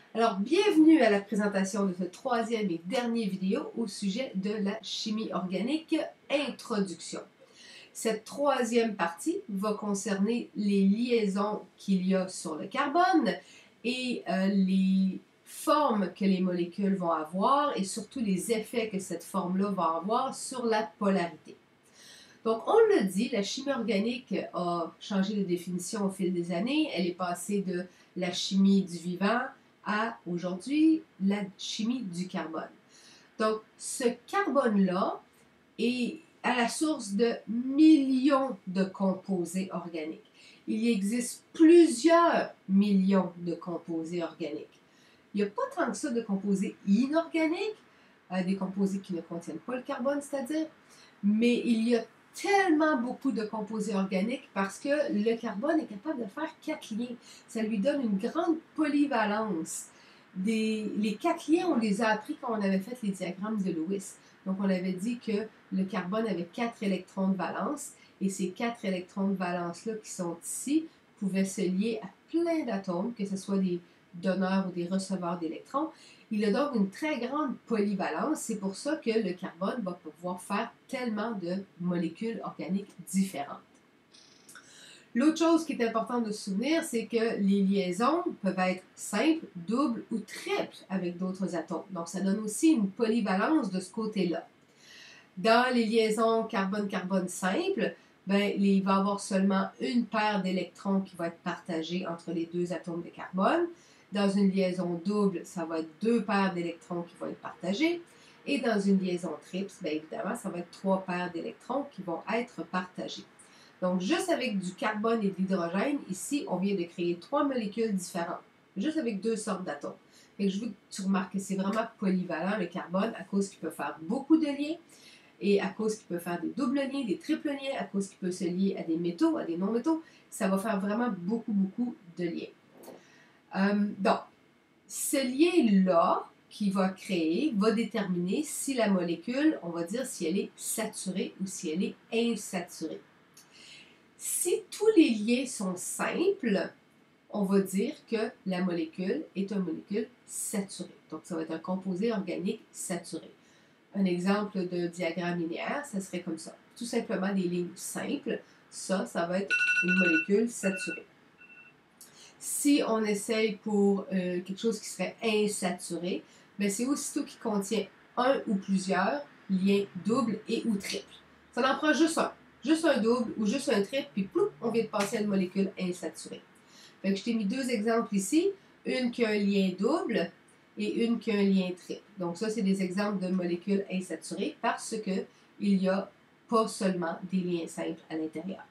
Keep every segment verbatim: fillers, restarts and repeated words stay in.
Alors, bienvenue à la présentation de ce troisième et dernier vidéo au sujet de la chimie organique, introduction. Cette troisième partie va concerner les liaisons qu'il y a sur le carbone et euh, les formes que les molécules vont avoir et surtout les effets que cette forme-là va avoir sur la polarité. Donc, on le dit, la chimie organique a changé de définition au fil des années. Elle est passée de la chimie du vivant à, aujourd'hui, la chimie du carbone. Donc, ce carbone-là est à la source de millions de composés organiques. Il existe plusieurs millions de composés organiques. Il n'y a pas tant que ça de composés inorganiques, euh, des composés qui ne contiennent pas le carbone, c'est-à-dire, mais il y a tellement beaucoup de composés organiques parce que le carbone est capable de faire quatre liens. Ça lui donne une grande polyvalence. Des, les quatre liens, on les a appris quand on avait fait les diagrammes de Lewis. Donc, on avait dit que le carbone avait quatre électrons de valence et ces quatre électrons de valence-là qui sont ici pouvaient se lier à plein d'atomes, que ce soit des donneurs ou des receveurs d'électrons. Il a donc une très grande polyvalence. C'est pour ça que le carbone va pouvoir faire tellement de molécules organiques différentes. L'autre chose qui est importante de se souvenir, c'est que les liaisons peuvent être simples, doubles ou triples avec d'autres atomes. Donc, ça donne aussi une polyvalence de ce côté-là. Dans les liaisons carbone-carbone simples, ben, il va y avoir seulement une paire d'électrons qui va être partagée entre les deux atomes de carbone. Dans une liaison double, ça va être deux paires d'électrons qui vont être partagées. Et dans une liaison triple, bien évidemment, ça va être trois paires d'électrons qui vont être partagées. Donc, juste avec du carbone et de l'hydrogène, ici, on vient de créer trois molécules différentes, juste avec deux sortes d'atomes. Et je veux que tu remarques que c'est vraiment polyvalent, le carbone, à cause qu'il peut faire beaucoup de liens, et à cause qu'il peut faire des doubles liens, des triples liens, à cause qu'il peut se lier à des métaux, à des non-métaux, ça va faire vraiment beaucoup, beaucoup de liens. Euh, donc, ce lien-là qu'il va créer va déterminer si la molécule, on va dire si elle est saturée ou si elle est insaturée. Si tous les liens sont simples, on va dire que la molécule est une molécule saturée. Donc, ça va être un composé organique saturé. Un exemple de diagramme linéaire, ça serait comme ça. Tout simplement des lignes simples. Ça, ça va être une molécule saturée. Si on essaye pour euh, quelque chose qui serait insaturé, bien c'est aussitôt qui contient un ou plusieurs liens doubles et ou triples. Ça en prend juste un. Juste un double ou juste un triple, puis ploup, on vient de passer à une molécule insaturée. Fait que je t'ai mis deux exemples ici. Une qui a un lien double et une qui a un lien triple. Donc ça, c'est des exemples de molécules insaturées parce qu'il n'y a pas seulement des liens simples à l'intérieur.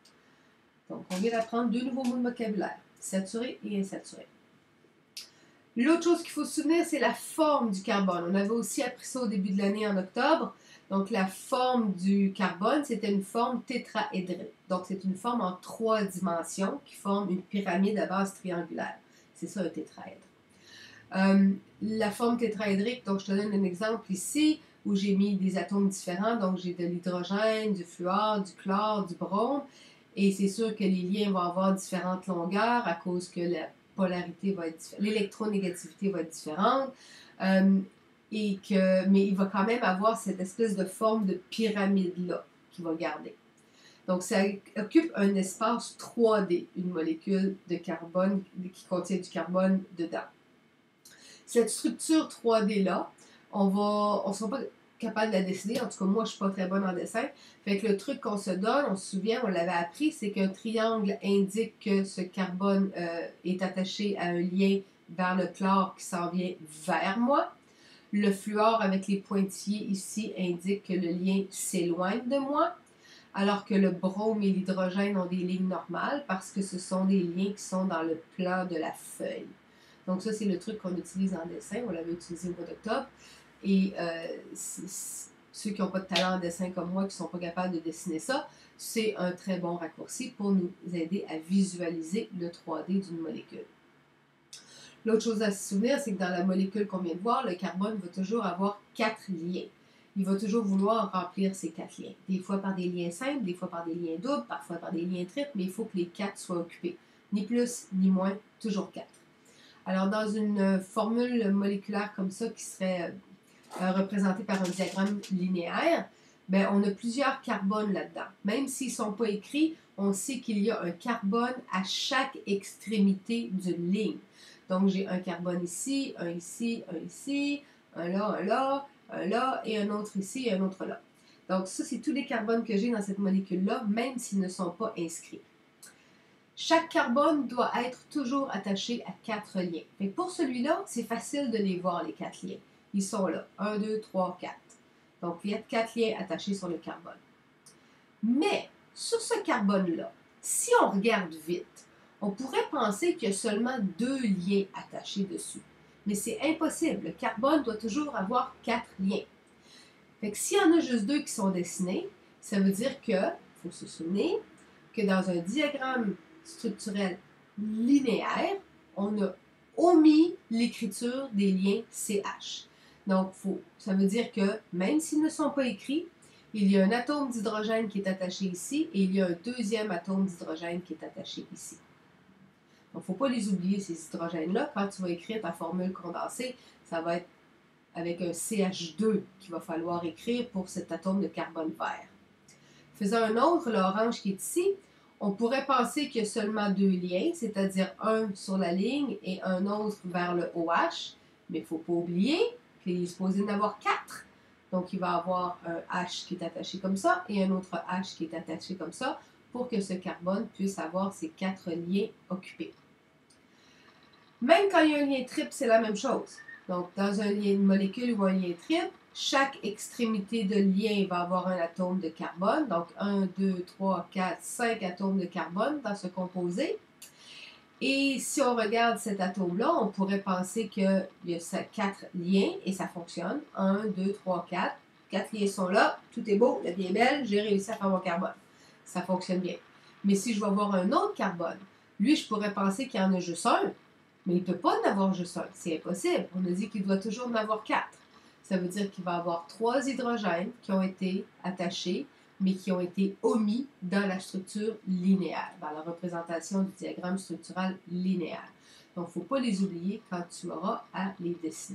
Donc, on vient d'apprendre deux nouveaux mots de vocabulaire, saturé et insaturé. L'autre chose qu'il faut se souvenir, c'est la forme du carbone. On avait aussi appris ça au début de l'année en octobre. Donc, la forme du carbone, c'était une forme tétraédrique. Donc, c'est une forme en trois dimensions qui forme une pyramide à base triangulaire. C'est ça, un tétraèdre. Euh, la forme tétraédrique, donc je te donne un exemple ici où j'ai mis des atomes différents. Donc, j'ai de l'hydrogène, du fluor, du chlore, du brome. Et c'est sûr que les liens vont avoir différentes longueurs à cause que la polarité va être différente, l'électronégativité va être différente. Euh, et que, mais il va quand même avoir cette espèce de forme de pyramide-là qu'il va garder. Donc, ça occupe un espace trois D, une molécule de carbone qui contient du carbone dedans. Cette structure trois D-là, on va, on ne sera pas capable de la dessiner. En tout cas, moi, je ne suis pas très bonne en dessin. Fait que le truc qu'on se donne, on se souvient, on l'avait appris, c'est qu'un triangle indique que ce carbone euh, est attaché à un lien vers le chlore qui s'en vient vers moi. Le fluor avec les pointillés ici indique que le lien s'éloigne de moi, alors que le brome et l'hydrogène ont des lignes normales parce que ce sont des liens qui sont dans le plan de la feuille. Donc ça, c'est le truc qu'on utilise en dessin. On l'avait utilisé au mois d'octobre. Et euh, ceux qui n'ont pas de talent en dessin comme moi, qui ne sont pas capables de dessiner ça, c'est un très bon raccourci pour nous aider à visualiser le trois D d'une molécule. L'autre chose à se souvenir, c'est que dans la molécule qu'on vient de voir, le carbone va toujours avoir quatre liens. Il va toujours vouloir remplir ces quatre liens. Des fois par des liens simples, des fois par des liens doubles, parfois par des liens triples, mais il faut que les quatre soient occupés. Ni plus, ni moins, toujours quatre. Alors, dans une formule moléculaire comme ça, qui serait euh, représentée par un diagramme linéaire, bien, on a plusieurs carbones là-dedans. Même s'ils ne sont pas écrits, on sait qu'il y a un carbone à chaque extrémité d'une ligne. Donc, j'ai un carbone ici, un ici, un ici, un là, un là, un là, et un autre ici, et un autre là. Donc, ça, c'est tous les carbones que j'ai dans cette molécule-là, même s'ils ne sont pas inscrits. Chaque carbone doit être toujours attaché à quatre liens. Et pour celui-là, c'est facile de les voir, les quatre liens. Ils sont là. un, deux, trois, quatre. Donc, il y a quatre liens attachés sur le carbone. Mais, sur ce carbone-là, si on regarde vite, on pourrait penser qu'il y a seulement deux liens attachés dessus. Mais c'est impossible. Le carbone doit toujours avoir quatre liens. Fait que s'il y en a juste deux qui sont dessinés, ça veut dire que, il faut se souvenir, que dans un diagramme structurel linéaire, on a omis l'écriture des liens C H. Donc, faut, ça veut dire que même s'ils ne sont pas écrits, il y a un atome d'hydrogène qui est attaché ici et il y a un deuxième atome d'hydrogène qui est attaché ici. Donc, il ne faut pas les oublier, ces hydrogènes-là. Quand tu vas écrire ta formule condensée, ça va être avec un C H deux qu'il va falloir écrire pour cet atome de carbone vert. Faisant un autre, l'orange qui est ici, on pourrait penser qu'il y a seulement deux liens, c'est-à-dire un sur la ligne et un autre vers le OH, mais il ne faut pas oublier qu'il est supposé en avoir quatre. Donc, il va avoir un H qui est attaché comme ça et un autre H qui est attaché comme ça pour que ce carbone puisse avoir ces quatre liens occupés. Même quand il y a un lien triple, c'est la même chose. Donc, dans un lien de molécule ou un lien triple, chaque extrémité de lien va avoir un atome de carbone. Donc, un, deux, trois, quatre, cinq atomes de carbone dans ce composé. Et si on regarde cet atome-là, on pourrait penser qu'il y a quatre liens et ça fonctionne. un, deux, trois, quatre. Quatre liens sont là. Tout est beau, la vie est belle. J'ai réussi à faire mon carbone. Ça fonctionne bien. Mais si je vais avoir un autre carbone, lui, je pourrais penser qu'il y en a juste un. Mais il ne peut pas en avoir juste un. C'est impossible. On a dit qu'il doit toujours en avoir quatre. Ça veut dire qu'il va avoir trois hydrogènes qui ont été attachés, mais qui ont été omis dans la structure linéaire, dans la représentation du diagramme structural linéaire. Donc, il ne faut pas les oublier quand tu auras à les dessiner.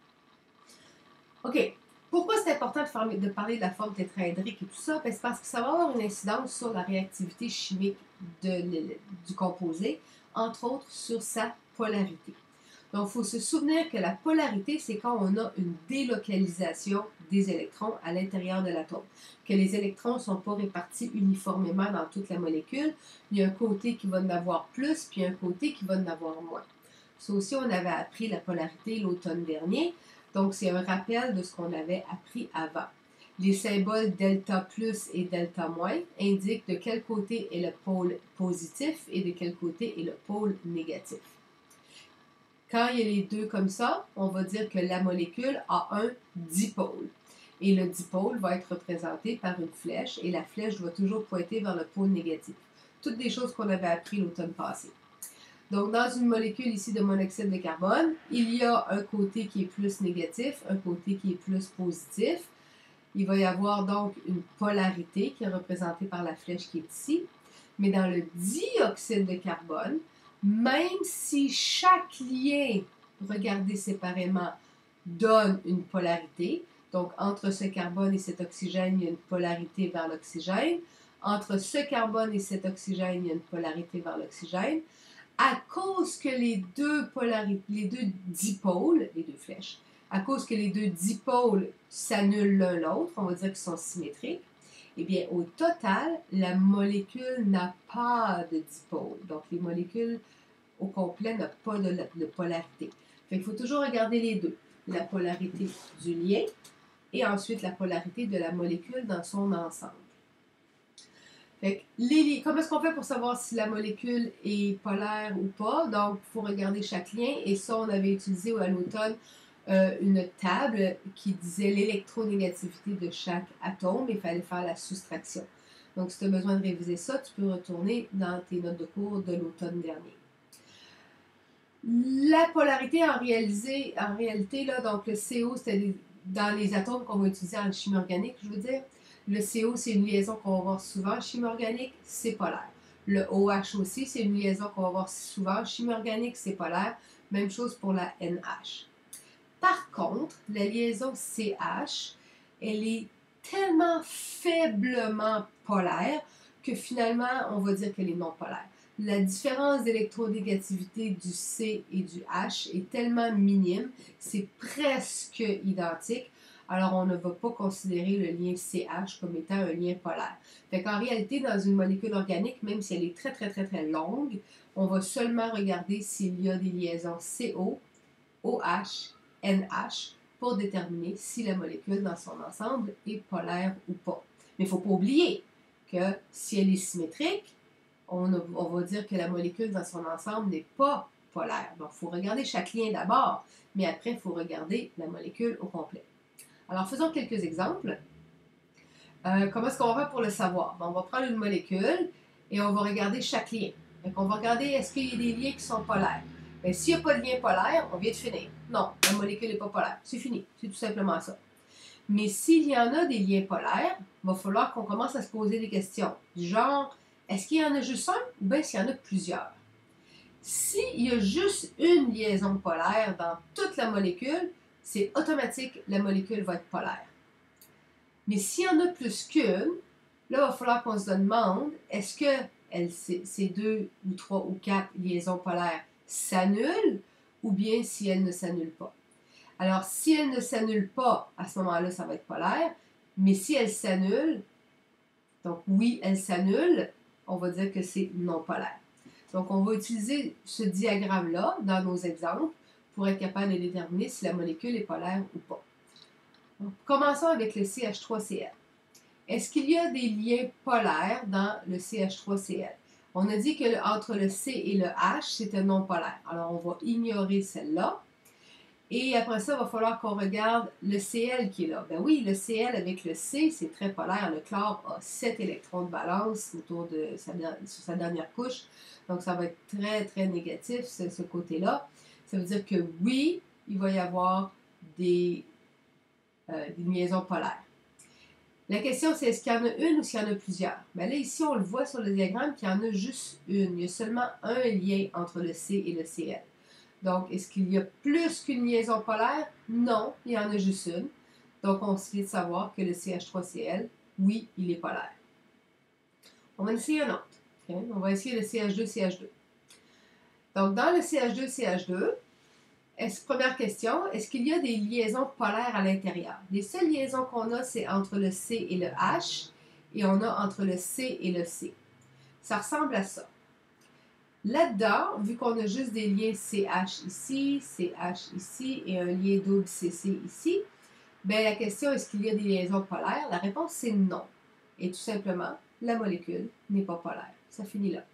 OK. Pourquoi c'est important de parler de la forme tétraédrique et tout ça? C'est parce que ça va avoir une incidence sur la réactivité chimique de, du composé, entre autres sur sa polarité. Donc, il faut se souvenir que la polarité, c'est quand on a une délocalisation des électrons à l'intérieur de l'atome, que les électrons ne sont pas répartis uniformément dans toute la molécule. Il y a un côté qui va en avoir plus, puis un côté qui va en avoir moins. Ça aussi, on avait appris la polarité l'automne dernier. Donc, c'est un rappel de ce qu'on avait appris avant. Les symboles delta plus et delta moins indiquent de quel côté est le pôle positif et de quel côté est le pôle négatif. Quand il y a les deux comme ça, on va dire que la molécule a un dipôle. Et le dipôle va être représenté par une flèche et la flèche doit toujours pointer vers le pôle négatif. Toutes des choses qu'on avait appris l'automne passé. Donc, dans une molécule ici de monoxyde de carbone, il y a un côté qui est plus négatif, un côté qui est plus positif. Il va y avoir donc une polarité qui est représentée par la flèche qui est ici. Mais dans le dioxyde de carbone, même si chaque lien, regardé séparément, donne une polarité, donc entre ce carbone et cet oxygène, il y a une polarité vers l'oxygène. Entre ce carbone et cet oxygène, il y a une polarité vers l'oxygène. À cause que les deux polarités, les deux dipôles, les deux flèches, à cause que les deux dipôles s'annulent l'un l'autre, on va dire qu'ils sont symétriques, eh bien, au total, la molécule n'a pas de dipôle. Donc, les molécules au complet n'ont pas de, de polarité. Fait qu'il faut toujours regarder les deux. La polarité du lien et ensuite la polarité de la molécule dans son ensemble. Fait que les, comment est-ce qu'on fait pour savoir si la molécule est polaire ou pas? Donc, il faut regarder chaque lien. Et ça, on avait utilisé à l'automne euh, une table qui disait l'électronégativité de chaque atome. Il fallait faire la soustraction. Donc, si tu as besoin de réviser ça, tu peux retourner dans tes notes de cours de l'automne dernier. La polarité en, réalisé, en réalité, là, donc le C O, c'était dans les atomes qu'on va utiliser en chimie organique, je veux dire. Le C O, c'est une liaison qu'on va voir souvent en chimie organique, c'est polaire. Le O H aussi, c'est une liaison qu'on va voir souvent en chimie organique, c'est polaire. Même chose pour la N H. Par contre, la liaison C H, elle est tellement faiblement polaire que finalement, on va dire qu'elle est non polaire. La différence d'électronégativité du C et du H est tellement minime, c'est presque identique, alors on ne va pas considérer le lien C H comme étant un lien polaire. Fait qu'en réalité, dans une molécule organique, même si elle est très très très très longue, on va seulement regarder s'il y a des liaisons C O, O H, N H pour déterminer si la molécule dans son ensemble est polaire ou pas. Mais il ne faut pas oublier que si elle est symétrique, on, a, on va dire que la molécule dans son ensemble n'est pas polaire. Donc, il faut regarder chaque lien d'abord, mais après, il faut regarder la molécule au complet. Alors, faisons quelques exemples. Euh, comment est-ce qu'on va faire pour le savoir? Bon, on va prendre une molécule et on va regarder chaque lien. Donc, on va regarder est-ce qu'il y a des liens qui sont polaires. Bien, s'il n'y a pas de lien polaire, on vient de finir. Non, la molécule n'est pas polaire. C'est fini. C'est tout simplement ça. Mais s'il y en a des liens polaires, il va falloir qu'on commence à se poser des questions. Du genre, est-ce qu'il y en a juste un ou bien s'il y en a plusieurs? S'il y a juste une liaison polaire dans toute la molécule, c'est automatique, la molécule va être polaire. Mais s'il y en a plus qu'une, là, il va falloir qu'on se demande, est-ce que elle, ces deux ou trois ou quatre liaisons polaires s'annulent ou bien si elles ne s'annulent pas? Alors, si elles ne s'annulent pas, à ce moment-là, ça va être polaire. Mais si elles s'annulent, donc oui, elles s'annulent, on va dire que c'est non polaire. Donc, on va utiliser ce diagramme-là dans nos exemples pour être capable de déterminer si la molécule est polaire ou pas. Donc, commençons avec le C H trois C l. Est-ce qu'il y a des liens polaires dans le C H trois C l? On a dit que entre le C et le H, c'était non polaire. Alors, on va ignorer celle-là. Et après ça, il va falloir qu'on regarde le C l qui est là. Ben oui, le C l avec le C, c'est très polaire. Le chlore a sept électrons de valence autour de sa, sur sa dernière couche. Donc, ça va être très, très négatif, ce, ce côté-là. Ça veut dire que oui, il va y avoir des, euh, des liaisons polaires. La question, c'est est-ce qu'il y en a une ou s'il y en a plusieurs? Bien là, ici, on le voit sur le diagramme qu'il y en a juste une. Il y a seulement un lien entre le C et le C l. Donc, est-ce qu'il y a plus qu'une liaison polaire? Non, il y en a juste une. Donc, on se fait de savoir que le C H trois C l, oui, il est polaire. On va essayer un autre. Okay? On va essayer le C H deux C H deux. Donc, dans le C H deux C H deux, est première question, est-ce qu'il y a des liaisons polaires à l'intérieur? Les seules liaisons qu'on a, c'est entre le C et le H, et on a entre le C et le C. Ça ressemble à ça. Là-dedans, vu qu'on a juste des liens C H ici, C H ici et un lien double C C ici, bien la question est-ce qu'il y a des liaisons polaires? La réponse c'est non. Et tout simplement, la molécule n'est pas polaire. Ça finit là.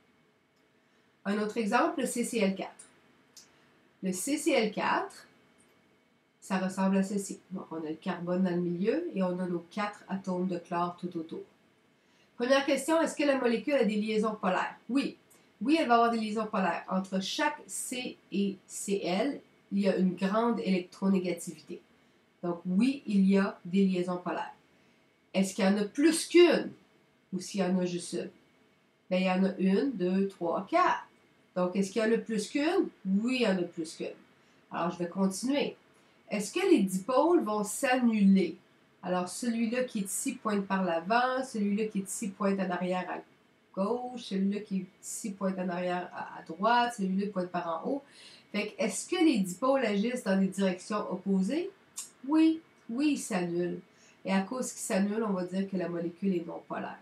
Un autre exemple, le C C L quatre. Le C C L quatre, ça ressemble à ceci. Donc on a le carbone dans le milieu et on a nos quatre atomes de chlore tout autour. Première question, est-ce que la molécule a des liaisons polaires? Oui. Oui, elle va avoir des liaisons polaires. Entre chaque C et C l, il y a une grande électronégativité. Donc, oui, il y a des liaisons polaires. Est-ce qu'il y en a plus qu'une? Ou s'il y en a juste une? Bien, il y en a une, deux, trois, quatre. Donc, est-ce qu'il y en a plus qu'une? Oui, il y en a plus qu'une. Alors, je vais continuer. Est-ce que les dipôles vont s'annuler? Alors, celui-là qui est ici pointe par l'avant, celui-là qui est ici pointe en arrière à gauche, celui-là qui est ici pointe en arrière à, à droite, celui-là pointe par en haut. Fait que, est-ce que les dipôles agissent dans des directions opposées? Oui, oui, ils s'annulent. Et à cause qu'ils s'annulent, on va dire que la molécule est non polaire.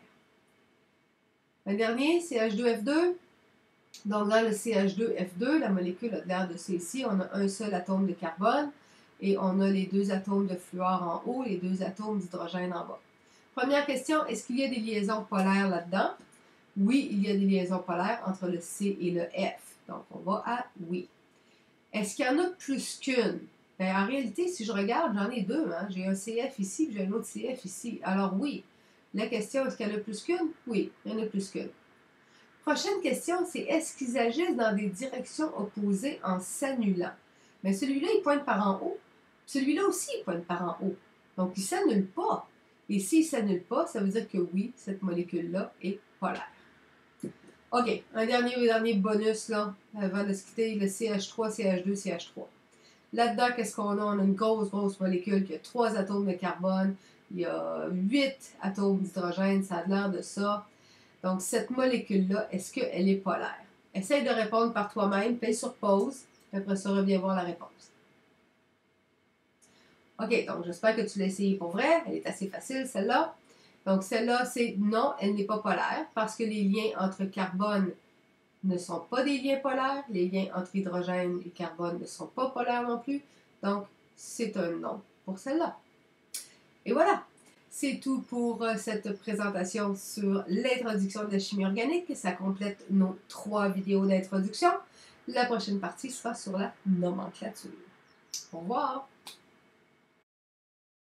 Le dernier, C H deux F deux. Donc, dans le C H deux F deux, la molécule a l'air de ça ici. On a un seul atome de carbone et on a les deux atomes de fluor en haut et les deux atomes d'hydrogène en bas. Première question, est-ce qu'il y a des liaisons polaires là-dedans? Oui, il y a des liaisons polaires entre le C et le F. Donc, on va à oui. Est-ce qu'il y en a plus qu'une? Bien, en réalité, si je regarde, j'en ai deux. Hein? J'ai un C F ici et j'ai un autre C F ici. Alors oui, la question, est-ce qu'il y en a plus qu'une? Oui, il y en a plus qu'une. Prochaine question, c'est est-ce qu'ils agissent dans des directions opposées en s'annulant? Bien, celui-là, il pointe par en haut. Celui-là aussi, il pointe par en haut. Donc, il ne s'annule pas. Et s'il ne s'annule pas, ça veut dire que oui, cette molécule-là est polaire. OK, un dernier, dernier bonus là, avant de se quitter, le C H trois, C H deux, C H trois. Là-dedans, qu'est-ce qu'on a? On a une grosse, grosse molécule qui a trois atomes de carbone, il y a huit atomes d'hydrogène, ça a l'air de ça. Donc, cette molécule-là, est-ce qu'elle est polaire? Essaye de répondre par toi-même, paye sur pause, puis après ça, reviens voir la réponse. OK, donc j'espère que tu l'as essayé pour vrai. Elle est assez facile, celle-là. Donc, celle-là, c'est non, elle n'est pas polaire parce que les liens entre carbone ne sont pas des liens polaires. Les liens entre hydrogène et carbone ne sont pas polaires non plus. Donc, c'est un non pour celle-là. Et voilà, c'est tout pour cette présentation sur l'introduction de la chimie organique. Ça complète nos trois vidéos d'introduction. La prochaine partie sera sur la nomenclature. Au revoir!